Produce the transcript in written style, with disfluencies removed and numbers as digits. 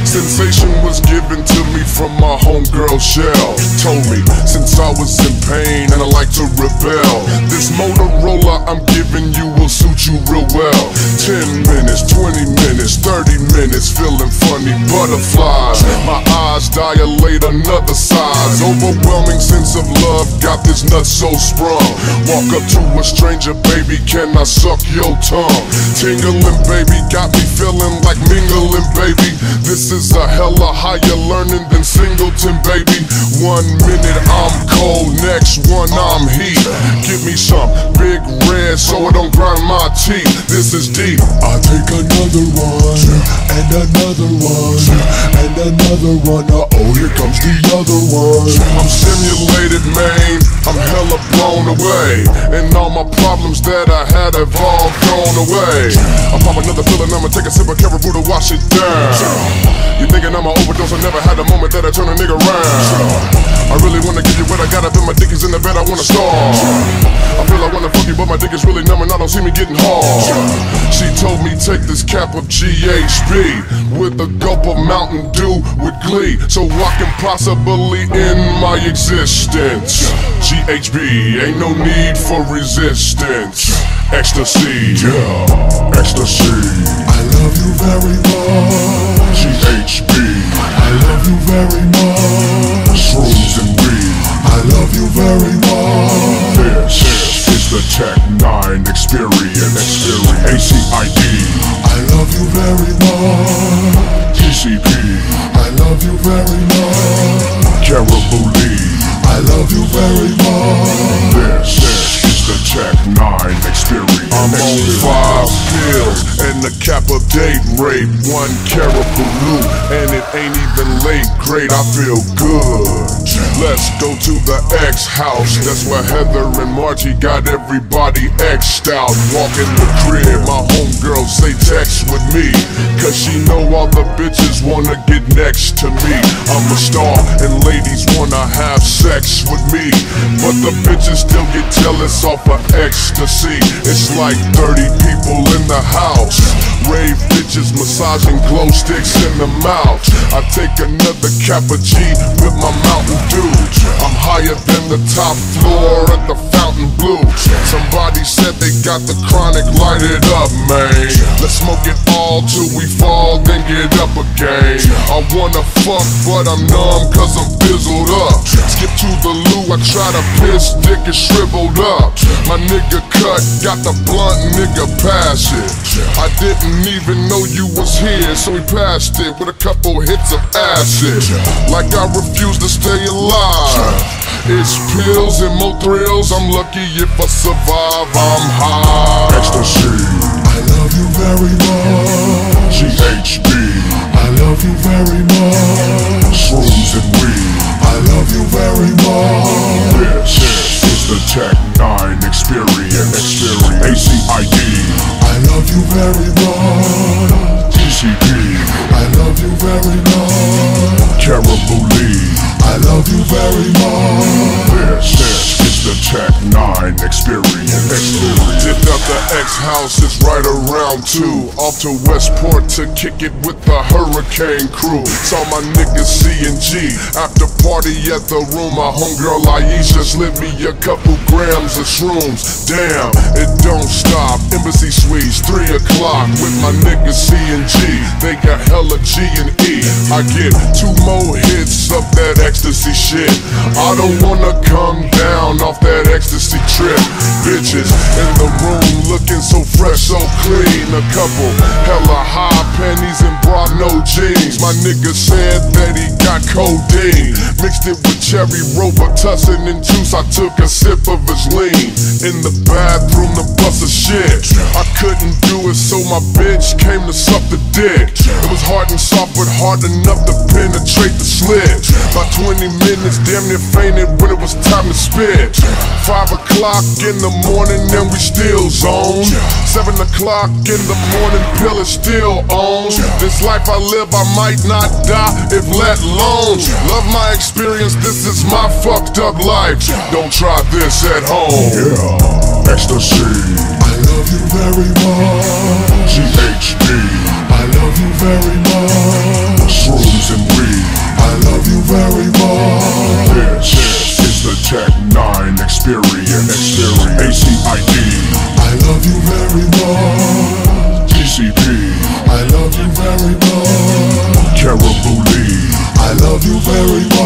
Sensation was given to me from my homegirl Shell. Told me since I was in pain and I like to rebel, this Motorola I'm giving you will suit you real well. 10 minutes, 20 minutes, 30 minutes, feeling funny butterflies. My eyes dilate another size. Overwhelming sense of love got this nut so sprung. Walk up to a stranger, baby, can I suck your tongue? Tingling, baby, got me feeling like mingling, baby. This is a hella higher learning than Singleton, baby. 1 minute I'm cold, next one I'm heat. Give me some big red so it don't grind my teeth. This is deep. I take another one, and another one, and another one. Oh, here comes the other one. I'm stimulated, man, I'm hella blown away, and all my problems that I had have all gone away. I pop another pill and I'ma take a sip of caribou to wash it down. You thinking I'm an overdose? I never had a moment that I turn a nigga round. I really wanna give you what I got, I feel my dick is in the bed, I wanna starve. I feel I wanna fuck you, but my dick is really numb and I don't see me getting hard. She told me take this cap of GHB with a gulp of Mountain Dew with glee, so I can possibly end my existence. GHB, ain't no need for resistance. Ecstasy, Yeah, ecstasy. I love you very much. GHB, I love you very much. shrooms and weed. I love you very much. This is the Tech 9 experience. ACID, I love you very much. TCP, I love you very much. Caribou Lee. I love you very much. This is the Tech 9 experience. I'm on 5 pills and a cap of date rape. 1 Caribou Lou and it ain't even late. Great, I feel good. Let's go to the X house. That's where Heather and Margie got everybody X'd out. Walk in the crib, my homegirl say text with me, cause she know all the bitches wanna get next to me. I'm a star and ladies wanna have sex with me, but the bitches still get jealous off of ecstasy. It's like 30 people in the house. Rave bitches massaging glow sticks in the mouth. I take another cap of G with my Mountain Dew. I'm higher than the top floor at the Fountain Blue. Somebody said they got the chronic, light it up, man. Let's smoke it all till we fall, then get up again. I wanna fuck, but I'm numb cause I'm fizzled up. Skip to the loo, I try to piss, dick is shriveled up. My nigga cut, got the blunt, nigga pass it. I didn't even know you was here, so we passed it with a couple hits of acid. Like I refuse to stay alive. It's pills and more thrills, I'm lucky if I survive, I'm high. Ecstasy, I love you very much. GHB, I love you very much. shrooms and weed. I love you very much. This is the Tech 9 experience. ACID, I love you very much. TCP, I love you very much. Caribou Lee. I love you very much. This is the Tech 9 experience. Dipped out the X house, it's right around 2. Off to Westport to kick it with the Hurricane crew. Saw my niggas C&G after party at the room. My homegirl Aisha slid me a couple grams of shrooms. Damn, it don't stop. Embassy Suites, 3 o'clock with my niggas C&G. They got hella G and E. I get 2 more hits of that ecstasy shit. I don't wanna come down off that ecstasy trip. Bitches in the room looking so fresh, so clean. A couple hella high panties and bra, no jeans. My nigga said that he got codeine, mixed it with cherry Robitussin and juice. I took a sip of his lean in the bathroom to bust a shit. I couldn't do it, so my bitch came to suck the dick. It was hard and soft, but hard enough to penetrate the slit. By 20 minutes, damn near fainted when it was time to spit. 5 o'clock in the morning and we still zone. 7 o'clock in the morning, pill is still on. This life I live, I might not die if let alone. Love my experience, this is my fucked up life. Don't try this at home. Yeah, Ecstasy, I love you very much. GHB, I love you very much. shrooms ACID. I love you very much. GCP. I love you very much. Caribou Lee. I love you very much.